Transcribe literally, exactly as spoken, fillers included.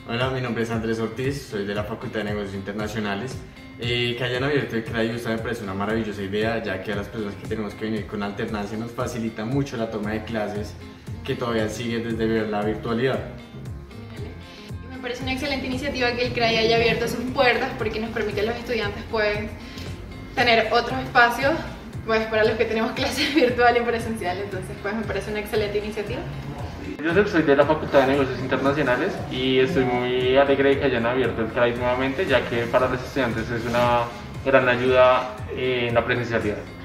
Hola, mi nombre es Andrés Ortiz, soy de la Facultad de Negocios Internacionales. Eh, que hayan abierto el C R A I U S A me parece una maravillosa idea, ya que a las personas que tenemos que venir con alternancia nos facilita mucho la toma de clases, que todavía sigue desde la virtualidad. Me parece una excelente iniciativa que el C R A I haya abierto sus puertas, porque nos permite a los estudiantes pueden tener otros espacios pues, para los que tenemos clases virtual y presencial, entonces pues me parece una excelente iniciativa. Yo soy de la Facultad de Negocios Internacionales y estoy muy alegre de que hayan abierto el C R A I nuevamente, ya que para los estudiantes es una gran ayuda en la presencialidad.